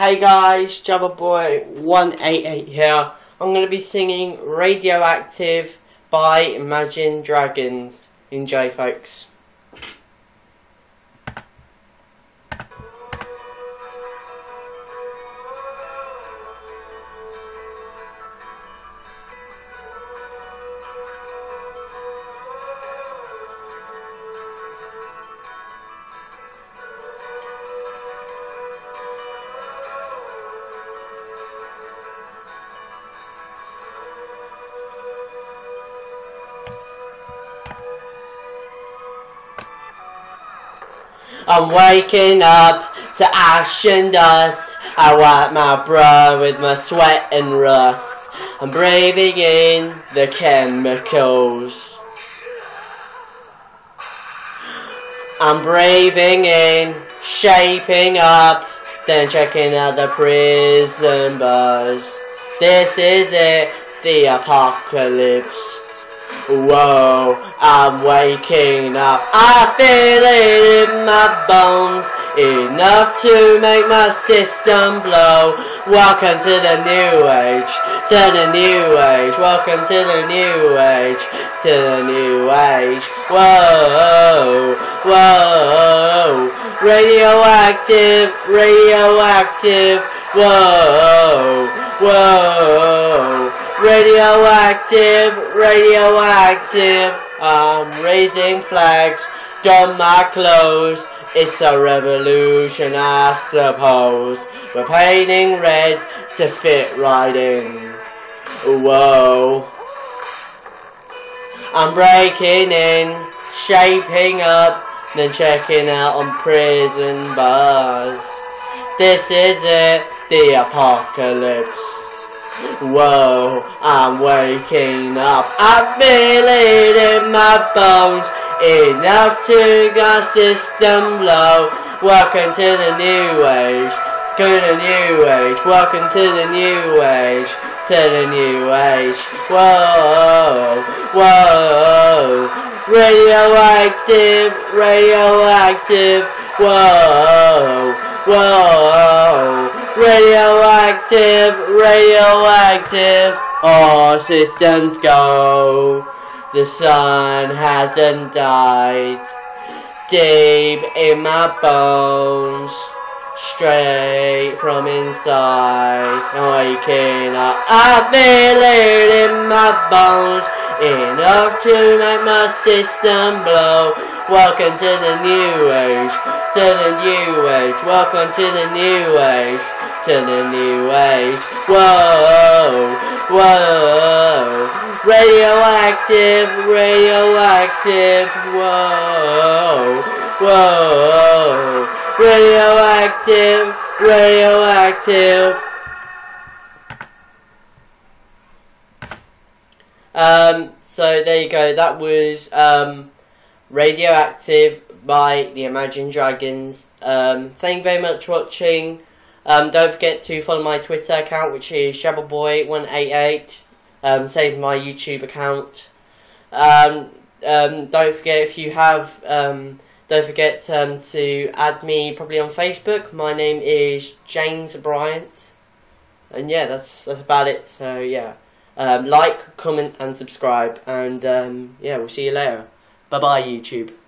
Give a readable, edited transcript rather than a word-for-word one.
Hey guys, jababoy188 here. I'm going to be singing Radioactive by Imagine Dragons. Enjoy, folks. I'm waking up to ash and dust. I wipe my brow with my sweat and rust. I'm breathing in the chemicals. I'm breathing in, shaping up, then checking out the prison bars. This is it, the apocalypse. Whoa, I'm waking up. I feel it in my bones, enough to make my system blow. Welcome to the new age, to the new age. Welcome to the new age, to the new age. Whoa, whoa, radioactive, radioactive. Whoa, whoa. Radioactive, radioactive. I'm raising flags, don my clothes. It's a revolution, I suppose. We're painting red to fit right in. Whoa. I'm breaking in, shaping up, then checking out on prison bars. This is it, the apocalypse. Whoa, I'm waking up. I feel it in my bones, enough to my system blow. Welcome to the new age, to the new age. Welcome to the new age, to the new age. Whoa, whoa, radioactive, radioactive. Whoa, whoa. Radioactive, radioactive, all systems go. The sun hasn't died. Deep in my bones, straight from inside. Waking up, I feel it in my bones, enough to make my system blow. Welcome to the new age, to the new age. Welcome to the new age, to the new age. Whoa, whoa. Radioactive, radioactive. Whoa, whoa. Radioactive, radioactive. So there you go. That was Radioactive by the Imagine Dragons. Thank you very much for watching. Don't forget to follow my Twitter account, which is jababoy188. Same as my YouTube account. Don't forget, if you have, don't forget to add me probably on Facebook. My name is James Bryant. And yeah, that's about it. So yeah, like, comment and subscribe. And yeah, we'll see you later. Bye bye, YouTube.